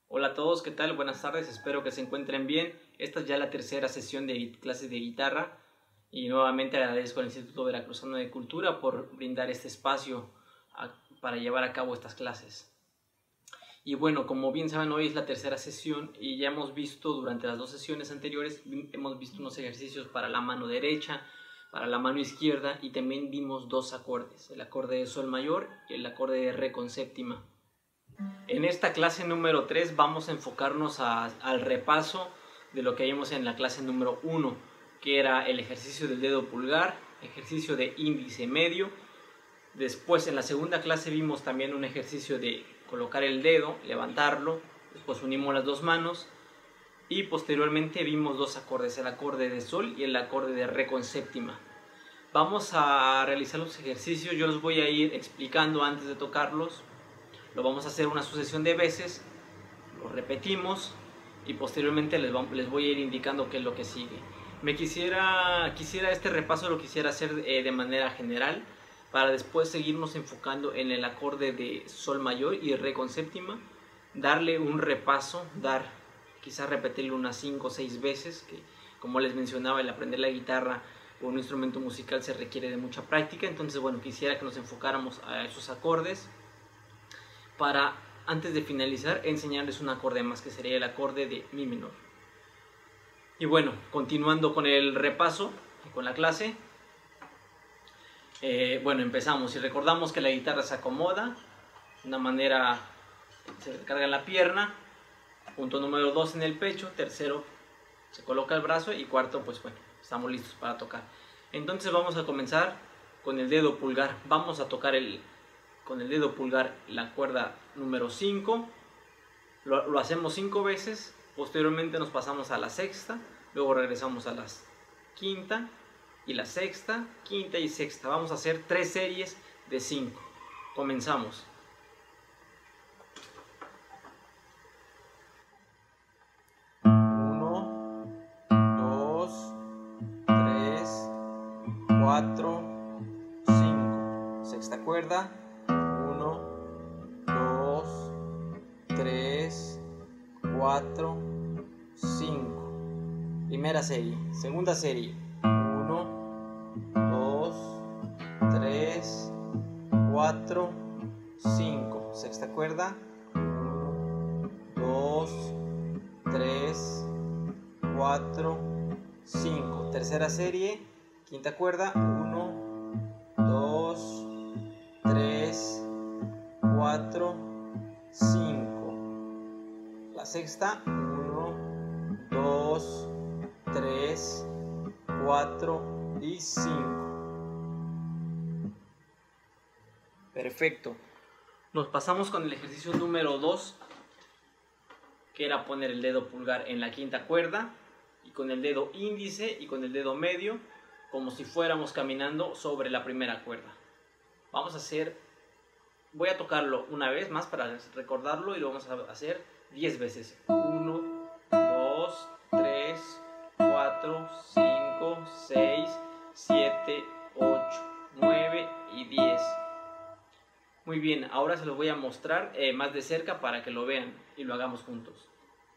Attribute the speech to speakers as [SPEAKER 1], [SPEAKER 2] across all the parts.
[SPEAKER 1] Hola a todos, ¿qué tal? Buenas tardes, espero que se encuentren bien. Esta es ya la tercera sesión de clases de guitarra y nuevamente agradezco al Instituto Veracruzano de Cultura por brindar este espacio para llevar a cabo estas clases. Y bueno, como bien saben, hoy es la tercera sesión y ya hemos visto durante las dos sesiones anteriores, hemos visto unos ejercicios para la mano derecha, para la mano izquierda y también vimos dos acordes, el acorde de sol mayor y el acorde de re con séptima. En esta clase número 3 vamos a enfocarnos al repaso de lo que vimos en la clase número 1, que era el ejercicio del dedo pulgar, ejercicio de índice medio. Después en la segunda clase vimos también un ejercicio de colocar el dedo, levantarlo, después unimos las dos manos y posteriormente vimos dos acordes, el acorde de sol y el acorde de re con séptima. Vamos a realizar los ejercicios, yo los voy a ir explicando antes de tocarlos. Lo vamos a hacer una sucesión de veces, lo repetimos y posteriormente les voy a ir indicando qué es lo que sigue. Quisiera este repaso lo quisiera hacer de manera general para después seguirnos enfocando en el acorde de sol mayor y re con séptima, darle un repaso, quizás repetirlo unas 5 o 6 veces, que como les mencionaba, el aprender la guitarra o un instrumento musical se requiere de mucha práctica. Entonces bueno, quisiera que nos enfocáramos a esos acordes para, antes de finalizar, enseñarles un acorde más, que sería el acorde de mi menor. Y bueno, continuando con el repaso, con la clase, bueno, empezamos y recordamos que la guitarra se acomoda de una manera, se recarga en la pierna, punto número 2 en el pecho, tercero se coloca el brazo y cuarto, pues bueno, estamos listos para tocar. Entonces vamos a comenzar con el dedo pulgar, vamos a tocar con el dedo pulgar la cuerda número 5, lo hacemos 5 veces, posteriormente nos pasamos a la sexta, luego regresamos a la quinta y la sexta, quinta y sexta. Vamos a hacer 3 series de 5. Comenzamos. 1, 2, 3, 4, 5. Sexta cuerda. 1, 2, 3, 4, 5. Primera serie. Segunda serie. 1, 2, 3, 4, 5. Sexta cuerda. 1, 2, 3, 4, 5. Tercera serie. Quinta cuerda. 1, 2, 3, 4, 5. La sexta, 1, 2, 3, 4 y 5. Perfecto. Nos pasamos con el ejercicio número 2, que era poner el dedo pulgar en la quinta cuerda y con el dedo índice y con el dedo medio, como si fuéramos caminando sobre la primera cuerda. Vamos a hacer, voy a tocarlo una vez más para recordarlo y lo vamos a hacer 10 veces. 1, 2, 3, 4, 5, 6, 7, 8, 9 y 10. Muy bien, ahora se los voy a mostrar más de cerca para que lo vean y lo hagamos juntos.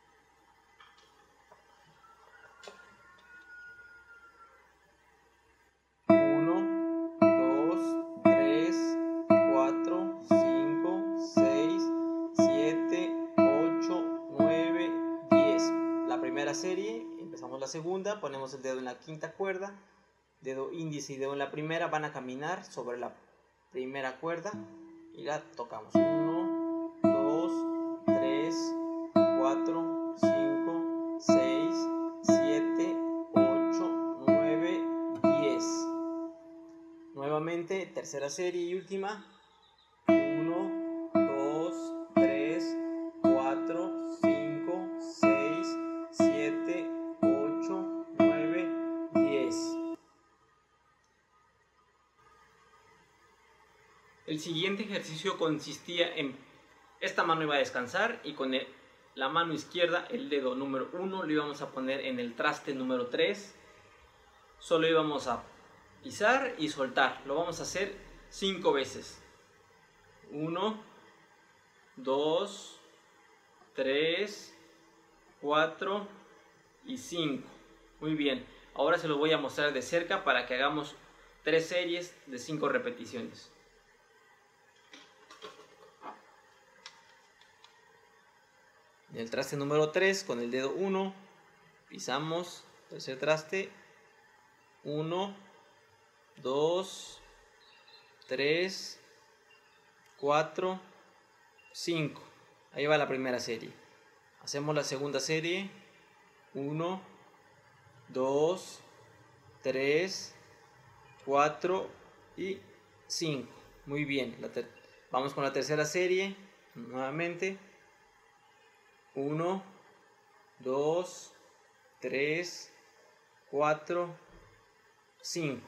[SPEAKER 1] Serie, empezamos la segunda, ponemos el dedo en la quinta cuerda, dedo índice y dedo en la primera van a caminar sobre la primera cuerda y la tocamos. 1, 2, 3, 4, 5, 6, 7, 8, 9, 10. Nuevamente, tercera serie y última. 1, 2, 3, 4, 5, 6, 7, 8, 9, 10. El siguiente ejercicio consistía en, esta mano iba a descansar y con la mano izquierda, el dedo número 1, lo íbamos a poner en el traste número 3. Solo íbamos a pisar y soltar. Lo vamos a hacer 5 veces. 1, 2, 3, 4 y 5. Muy bien, ahora se los voy a mostrar de cerca para que hagamos 3 series de 5 repeticiones. En el traste número 3, con el dedo 1, pisamos, tercer traste, 1, 2, 3, 4, 5. Ahí va la primera serie. Hacemos la segunda serie, 1, 2, 3, 4 y 5. Muy bien, vamos con la tercera serie, nuevamente, 1, 2, 3, 4, 5.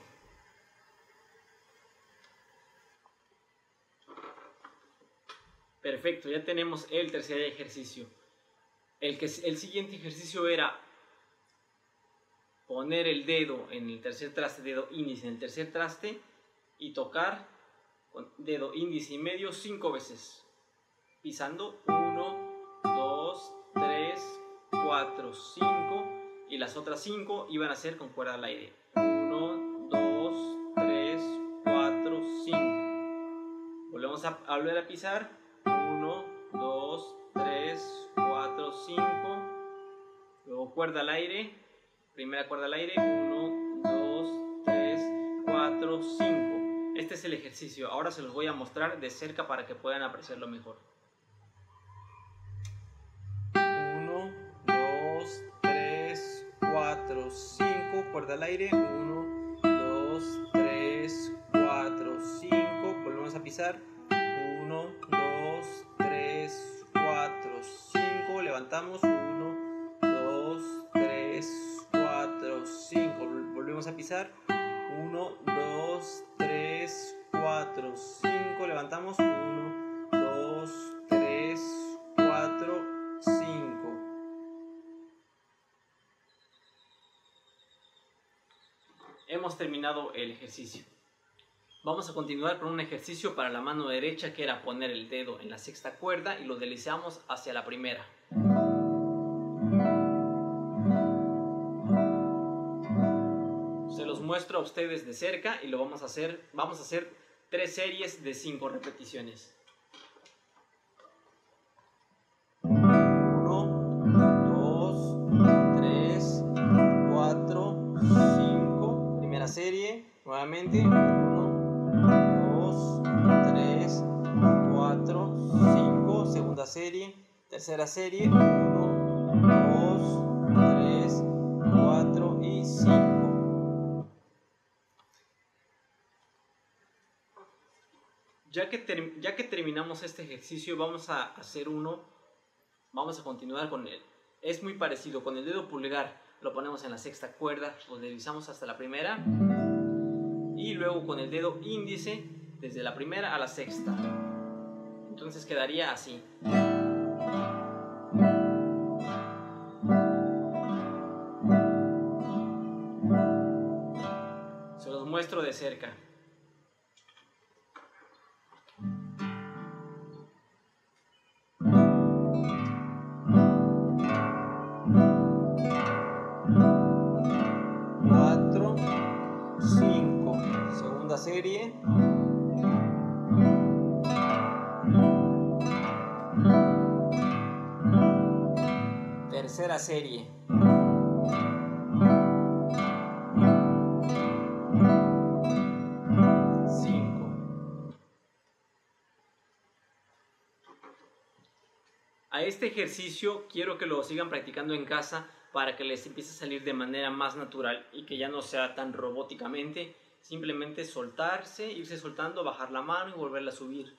[SPEAKER 1] Perfecto, ya tenemos el tercer ejercicio. El siguiente ejercicio era poner el dedo en el tercer traste, dedo índice en el tercer traste, y tocar con dedo índice y medio 5 veces, pisando 1, 2, 3, 4, 5, y las otras 5 iban a ser con cuerda al aire. 1, 2, 3, 4, 5. Volvemos a volver a pisar. 1, 2, 3, 4, 5. Luego cuerda al aire. Primera cuerda al aire. 1, 2, 3, 4, 5. Este es el ejercicio. Ahora se los voy a mostrar de cerca para que puedan apreciarlo mejor. 1, 2, 3, 4, 5. Cuerda al aire. 1, 2, 3, 4, 5. Volvemos a pisar. 1, 2, 3, 4, 5. Levantamos. 1, 2, 3, 4, 5. Volvemos a pisar. 1, 2, 3, 4, 5. Levantamos. 1, 2, 3, 4, 5. Hemos terminado el ejercicio. Vamos a continuar con un ejercicio para la mano derecha, que era poner el dedo en la sexta cuerda y lo deslizamos hacia la primera. Se los muestro a ustedes de cerca y lo vamos a hacer 3 series de 5 repeticiones. 1, 2, 3, 4, 5. Primera serie, nuevamente. 2, 3, 4, 5. Segunda serie. Tercera serie. 1, 2, 3, 4 y 5. Ya que terminamos este ejercicio, vamos a continuar con él. Es muy parecido. Con el dedo pulgar lo ponemos en la sexta cuerda, lo deslizamos hasta la primera. Y luego con el dedo índice desde la primera a la sexta. Entonces quedaría así. Se los muestro de cerca. Serie. Tercera serie. 5. A este ejercicio quiero que lo sigan practicando en casa para que les empiece a salir de manera más natural y que ya no sea tan robóticamente. Simplemente soltarse, irse soltando, bajar la mano y volverla a subir.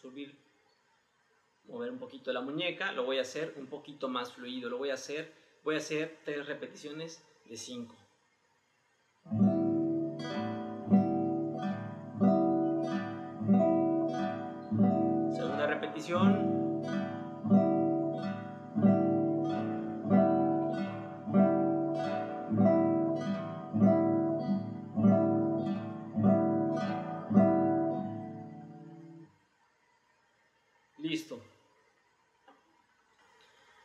[SPEAKER 1] Mover un poquito la muñeca. Lo voy a hacer un poquito más fluido. Voy a hacer 3 repeticiones de 5. Segunda repetición. Listo.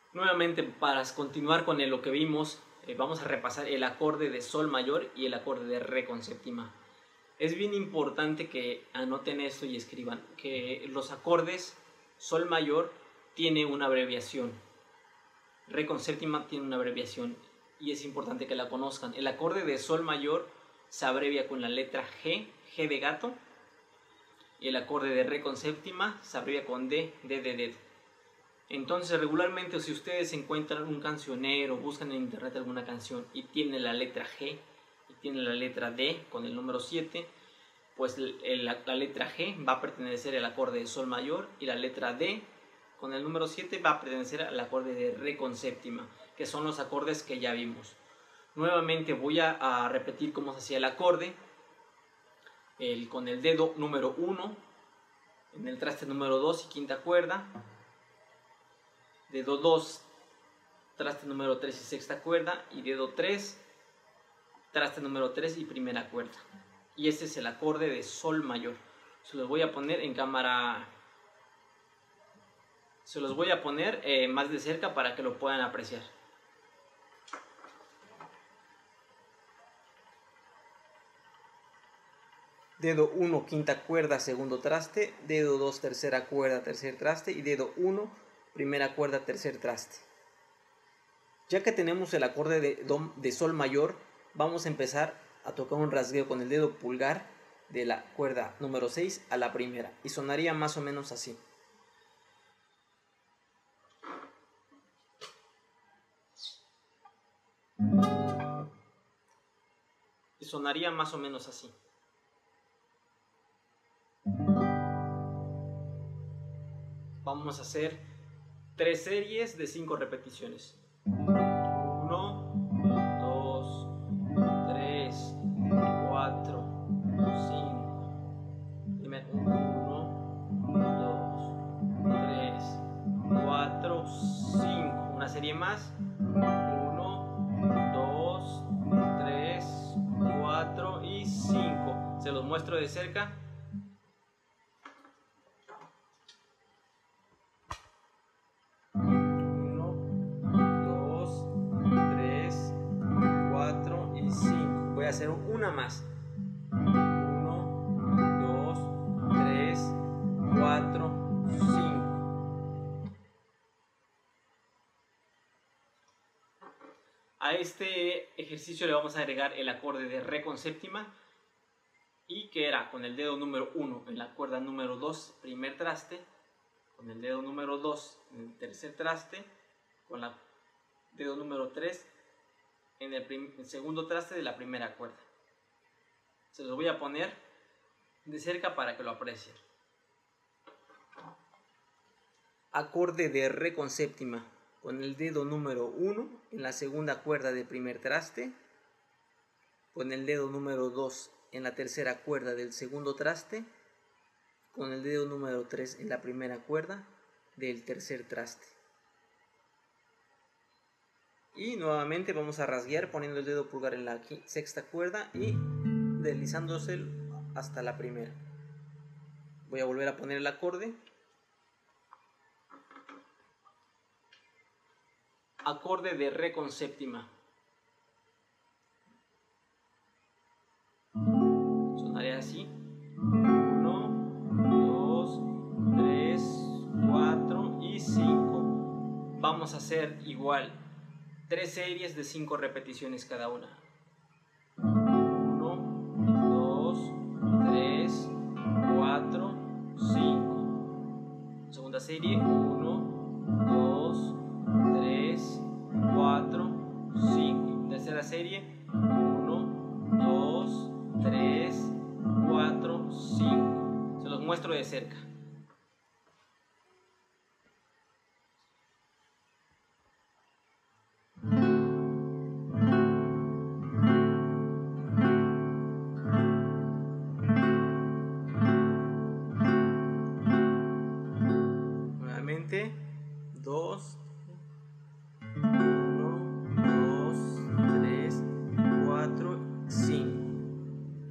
[SPEAKER 1] Nuevamente, para continuar con lo que vimos, vamos a repasar el acorde de sol mayor y el acorde de re con séptima. Es bien importante que anoten esto y escriban que los acordes sol mayor tiene una abreviación, re con séptima tiene una abreviación, y es importante que la conozcan. El acorde de sol mayor se abrevia con la letra G, G de gato, y el acorde de re con séptima se abrevia con D, D de dedo. Entonces, regularmente, si ustedes encuentran un cancionero, buscan en internet alguna canción y tiene la letra G y tiene la letra D con el número 7, pues la letra G va a pertenecer al acorde de sol mayor y la letra D con el número 7 va a pertenecer al acorde de re con séptima, que son los acordes que ya vimos. Nuevamente voy a repetir cómo se hacía el acorde. Con el dedo número 1 en el traste número 2 y quinta cuerda, dedo 2, traste número 3 y sexta cuerda, y dedo 3, traste número 3 y primera cuerda. Y este es el acorde de sol mayor. Se los voy a poner en cámara, se los voy a poner más de cerca para que lo puedan apreciar. Dedo 1, quinta cuerda, segundo traste, dedo 2, tercera cuerda, tercer traste, y dedo 1, primera cuerda, tercer traste. Ya que tenemos el acorde de sol mayor, vamos a empezar a tocar un rasgueo con el dedo pulgar de la cuerda número 6 a la primera, y sonaría más o menos así. Y sonaría más o menos así. Vamos a hacer 3 series de 5 repeticiones. 1, 2, 3, 4, 5. Primero 1, 2, 3, 4, 5. Una serie más. 1, 2, 3, 4 y 5. Se los muestro de cerca. 1, 2, 3, 4 y 5. Voy a hacer una más. 1, 2, 3, 4, 5. A este ejercicio le vamos a agregar el acorde de re con séptima, y que era con el dedo número 1 en la cuerda número 2, primer traste, con el dedo número 2 en el tercer traste, con el dedo número 3 en el segundo traste de la primera cuerda. Se los voy a poner de cerca para que lo aprecien. Acorde de re con séptima, con el dedo número 1 en la segunda cuerda del primer traste, con el dedo número 2 en la tercera cuerda del segundo traste, con el dedo número 3 en la primera cuerda del tercer traste. Y nuevamente vamos a rasguear poniendo el dedo pulgar en la sexta cuerda y deslizándose hasta la primera. Voy a volver a poner el acorde. Acorde de re con séptima. Sonaría así. 1, 2, 3, 4 y 5. Vamos a hacer igual 3 series de 5 repeticiones cada una. 1, 2, 3, 4, 5. Segunda serie. 1, 2, 3, 4, 5. Tercera serie. 1, 2, 3, 4, 5. Se los muestro de cerca. Nuevamente. 2, 1, 2, 3, 4, 5.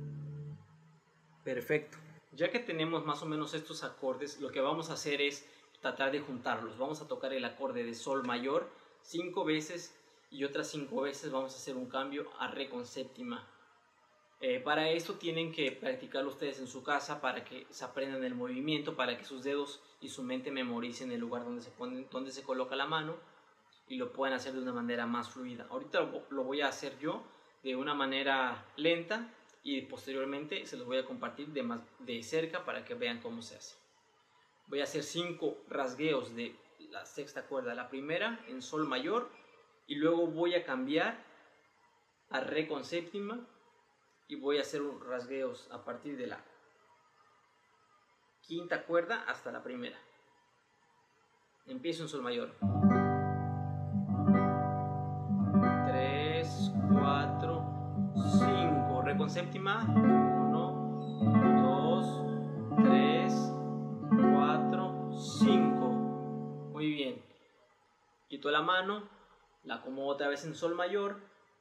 [SPEAKER 1] Perfecto. Ya que tenemos más o menos estos acordes, lo que vamos a hacer es tratar de juntarlos. Vamos a tocar el acorde de sol mayor 5 veces y otras 5 veces vamos a hacer un cambio a re con séptima. Para esto tienen que practicarlo ustedes en su casa para que se aprendan el movimiento, para que sus dedos y su mente memoricen el lugar donde se coloca la mano y lo puedan hacer de una manera más fluida. Ahorita lo voy a hacer yo de una manera lenta y posteriormente se los voy a compartir de cerca para que vean cómo se hace. Voy a hacer 5 rasgueos de la sexta cuerda, la primera en sol mayor, y luego voy a cambiar a re con séptima y voy a hacer rasgueos a partir de la quinta cuerda hasta la primera. Empiezo en sol mayor. 3, 4, 5. Re con séptima. 1, 2, 3, 4, 5. Muy bien. Quito la mano, la acomodo otra vez en sol mayor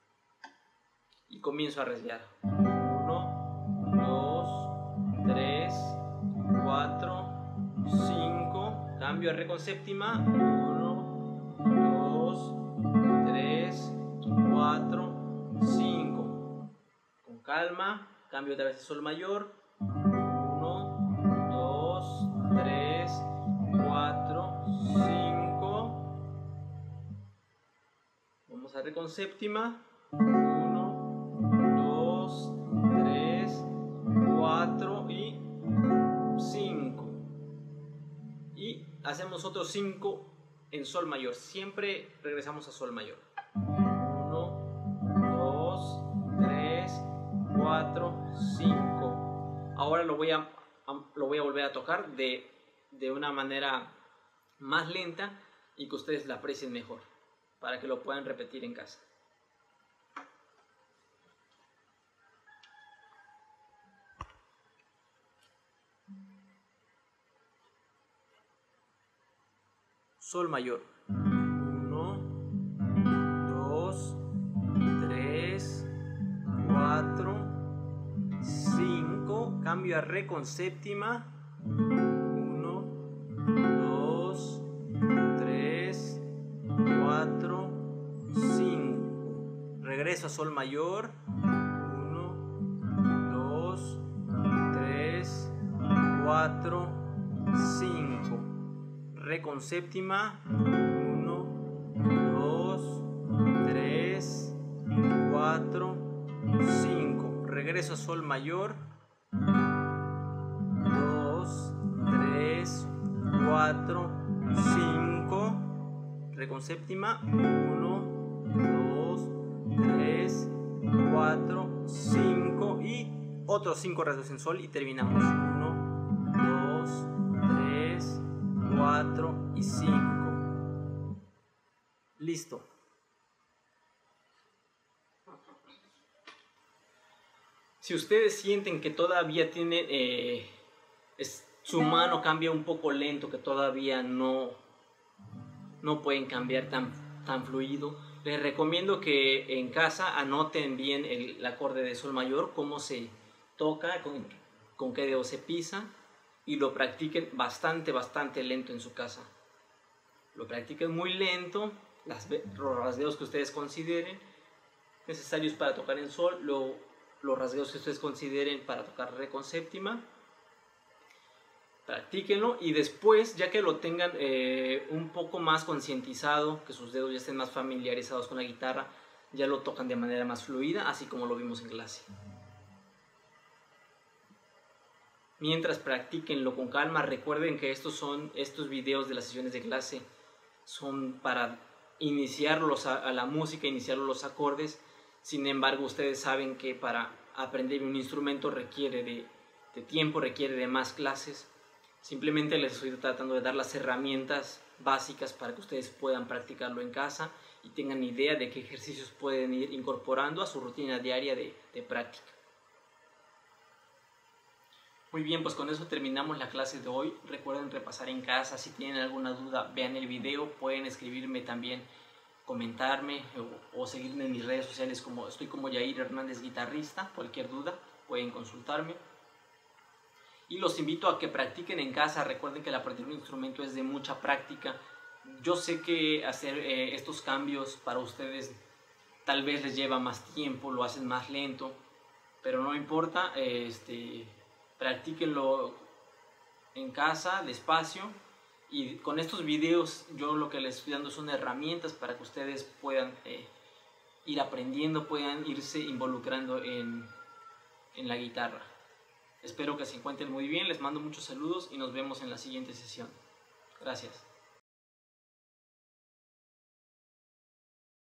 [SPEAKER 1] y comienzo a rasguear. 1, 2, 3, 4, 5. Cambio a re con séptima. 1, 2, 3, 4, 5. Con calma, cambio otra vez a sol mayor. 1, 2, 3, 4, 5. Vamos a re con séptima. 1, 2, 3, 4 y 5. Y hacemos otros 5 en sol mayor. Siempre regresamos a sol mayor. 1, 2, 3, 4, 5. Ahora lo voy a volver a tocar de una manera más lenta y que ustedes la aprecien mejor, para que lo puedan repetir en casa. Sol mayor. 1, 2, 3, 4, 5. Cambio a re con séptima. 1, 2, 3, 4, 5. Regreso a sol mayor. 1, 2, 3, 4, 5. Re con séptima. 1, 2, 3, 4, 5. Regreso a sol mayor. 2, 3, 4, 5. Re con séptima. 1, 2, 3, 4, 5. Y otros 5 rasgos en sol y terminamos. 1, 2, 3, 4 y 5. Listo. Si ustedes sienten que todavía tienen su mano cambia un poco lento, que todavía no pueden cambiar tan fluido, les recomiendo que en casa anoten bien el acorde de sol mayor, cómo se toca, con qué dedo se pisa, y lo practiquen bastante lento en su casa. Lo practiquen muy lento, los rasgueos que ustedes consideren necesarios para tocar en sol, los rasgueos que ustedes consideren para tocar re con séptima. Practíquenlo y después, ya que lo tengan un poco más concientizado, que sus dedos ya estén más familiarizados con la guitarra, ya lo tocan de manera más fluida, así como lo vimos en clase. Mientras practíquenlo con calma, recuerden que estos videos de las sesiones de clase son para iniciarlos a la música, iniciar los acordes. Sin embargo, ustedes saben que para aprender un instrumento requiere de tiempo, requiere de más clases. Simplemente les estoy tratando de dar las herramientas básicas para que ustedes puedan practicarlo en casa y tengan idea de qué ejercicios pueden ir incorporando a su rutina diaria de práctica. Muy bien, pues con eso terminamos la clase de hoy. Recuerden repasar en casa. Si tienen alguna duda, vean el video. Pueden escribirme también, comentarme o seguirme en mis redes sociales. Estoy como Yair Hernández Guitarrista. Cualquier duda pueden consultarme. y los invito a que practiquen en casa. Recuerden que el aprender un instrumento es de mucha práctica. Yo sé que hacer estos cambios para ustedes tal vez les lleva más tiempo, lo hacen más lento, pero no importa, practíquenlo en casa, despacio, y con estos videos yo lo que les estoy dando son herramientas para que ustedes puedan ir aprendiendo, puedan irse involucrando en la guitarra. Espero que se encuentren muy bien, les mando muchos saludos y nos vemos en la siguiente sesión. Gracias.